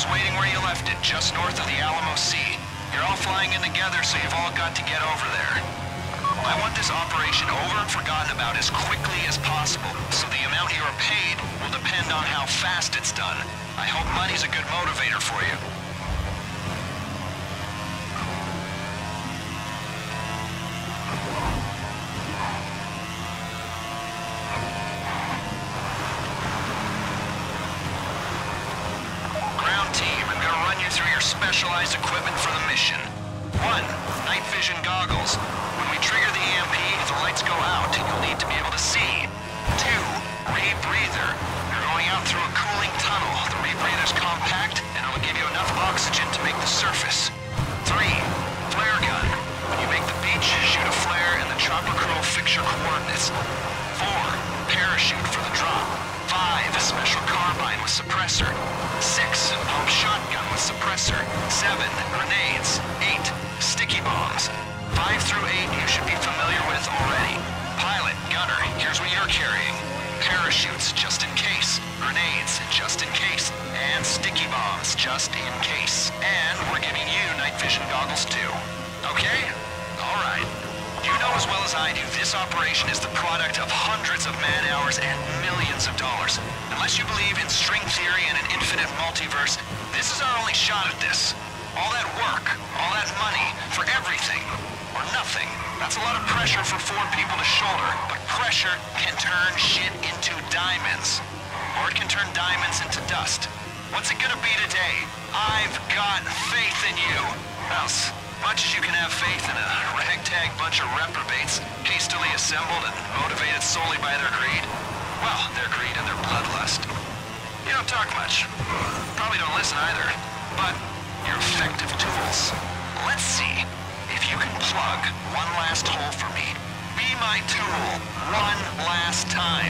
is waiting where you left it, just north of the Alamo Sea. You're all flying in together, so you've all got to get over there. I want this operation over and forgotten about as quickly as possible, so the amount you are paid will depend on how fast it's done. I hope money's a good motivator for you. Specialized equipment for the mission. 1. Night vision goggles. When we trigger the EMP, if the lights go out, you'll need to be able to see. 2. Rebreather. You're going out through a cooling tunnel. The rebreather's compact, and it'll give you enough oxygen to make the surface. 3. Flare gun. When you make the beach, shoot a flare, and the chopper crew will fix your coordinates. 4. Parachute for the drop. 5. Special carbine with suppressor. 6. Pump shotgun with suppressor. 7. Grenades. 8. Sticky bombs. 5 through 8 you should be familiar with already. Pilot, gunner, here's what you're carrying. Parachutes, just in case. Grenades, just in case. And sticky bombs, just in case. And we're giving you night vision goggles too. Okay? Alright. You know as well as I do, this operation is the product of hundreds of man-hours and millions of dollars. Unless you believe in string theory and an infinite multiverse, this is our only shot at this. All that work, all that money, for everything, or nothing. That's a lot of pressure for 4 people to shoulder, but pressure can turn shit into diamonds. Or it can turn diamonds into dust. What's it gonna be today? I've got faith in you. Else, much as you can have faith in a ragtag bunch of reprobates, hastily assembled and motivated solely by their greed, well, their greed and their bloodlust. You don't talk much. Probably don't listen either. But you're effective tools. Let's see if you can plug one last hole for me. Be my tool one last time.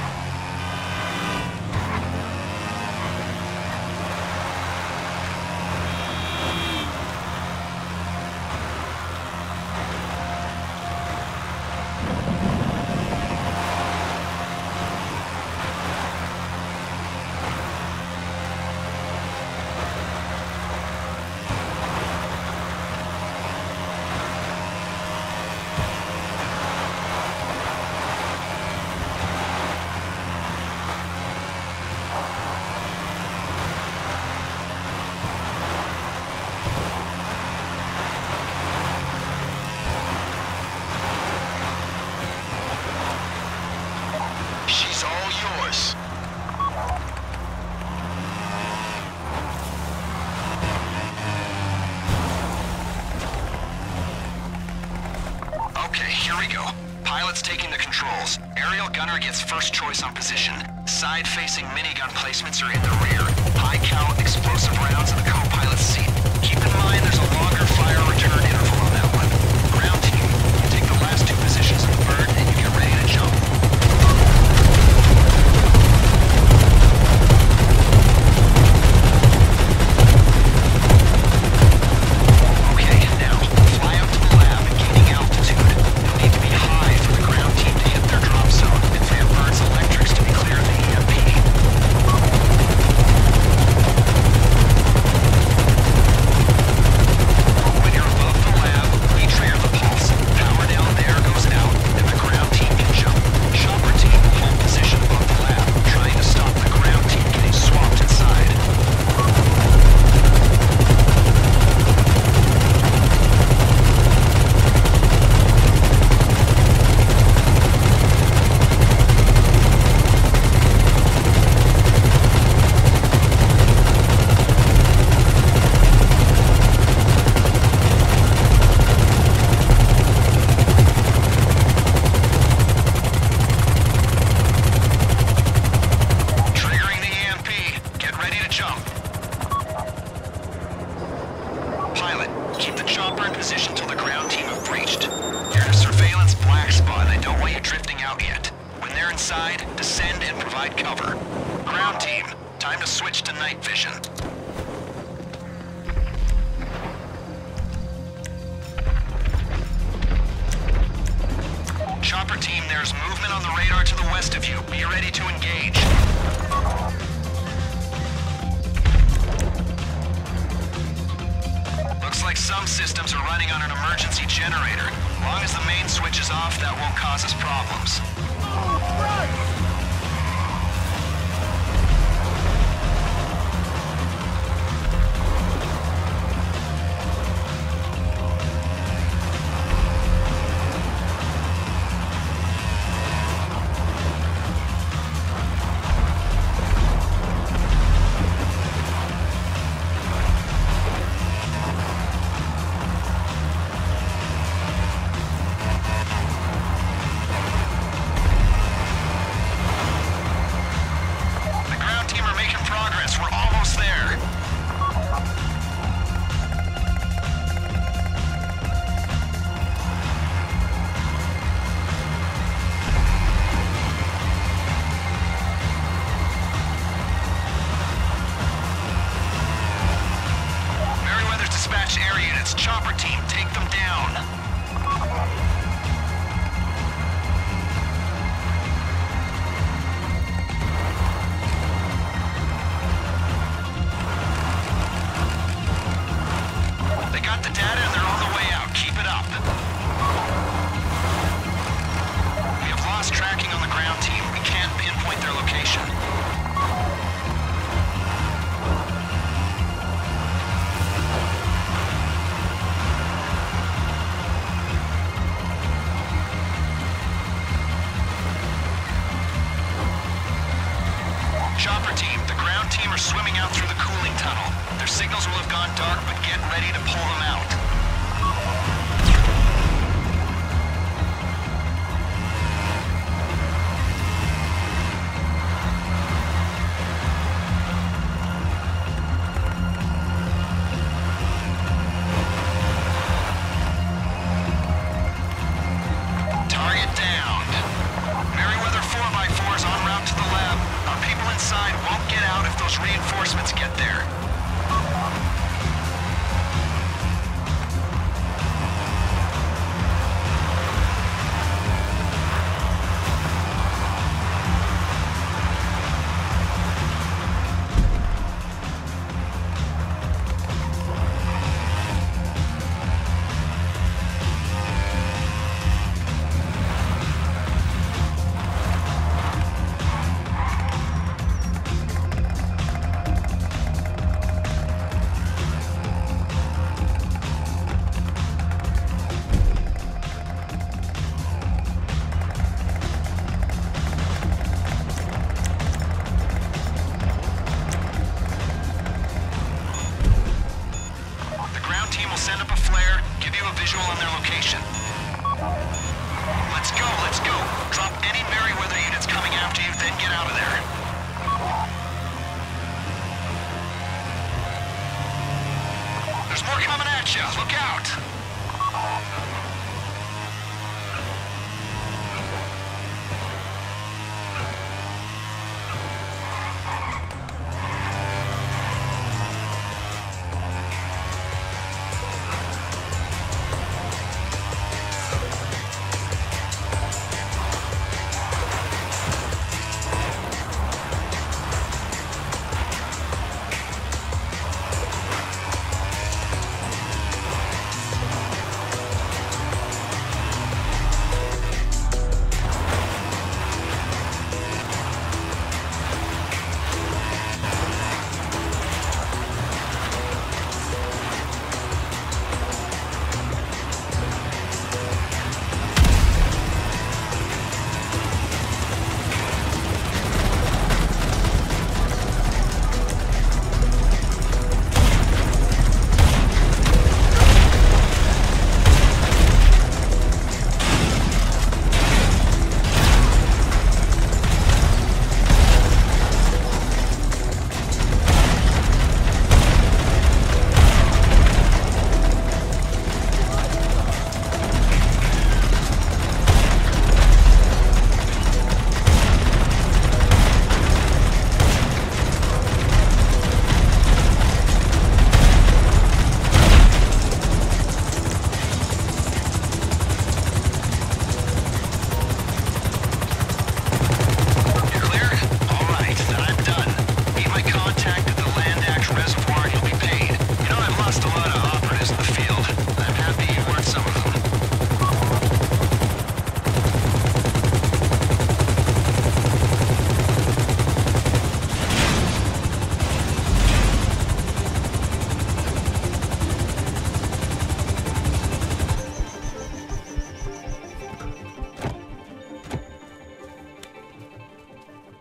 Taking the controls. Aerial gunner gets first choice on position. Side-facing minigun placements are in the rear. High-cal explosive rounds in the co-pilot's seat. Keep in mind there's a longer fire return interval on that one. Ground team, you take the last 2 positions of the bird and you get ready to jump. Okay, now, fly out to the lab and gaining altitude. You'll need to be high for the ground team to hit their drop zone and for your bird's electrics to be clear of the EMP. When you're above the lab, retrigger the pulse. Power down there goes out, and the ground team can jump. Chopper team will hold position above the lab, trying to stop the ground team getting swamped inside. Triggering the EMP. Get ready to jump. Pilot, keep the chopper in position till the ground team have breached. You're in a surveillance black spot and I don't want you drifting out yet. When they're inside, descend and provide cover. Ground team, time to switch to night vision. Chopper team, there's movement on the radar to the west of you. Be ready to engage. Some systems are running on an emergency generator. As long as the main switch is off, that won't cause us problems. Air units, chopper team, take them down. They got the data and they're on the way out. Keep it up. We have lost tracking on the ground team. We can't pinpoint their location. Chopper team, the ground team are swimming out through the cooling tunnel. Their signals will have gone dark, but get ready to pull them out. Target downed. Merryweather 4x4 is en route to the lab. Our people inside won't get out if those reinforcements get there.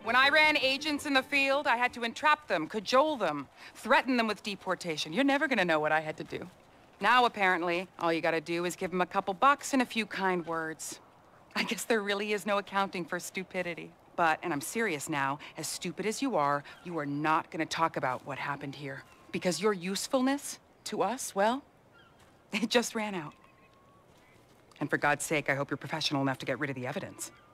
When I ran agents in the field, I had to entrap them, cajole them, threaten them with deportation. You're never gonna know what I had to do. Now, apparently, all you gotta do is give them a couple bucks and a few kind words. I guess there really is no accounting for stupidity. But, and I'm serious now, as stupid as you are not gonna talk about what happened here. Because your usefulness to us, well, it just ran out. And for God's sake, I hope you're professional enough to get rid of the evidence.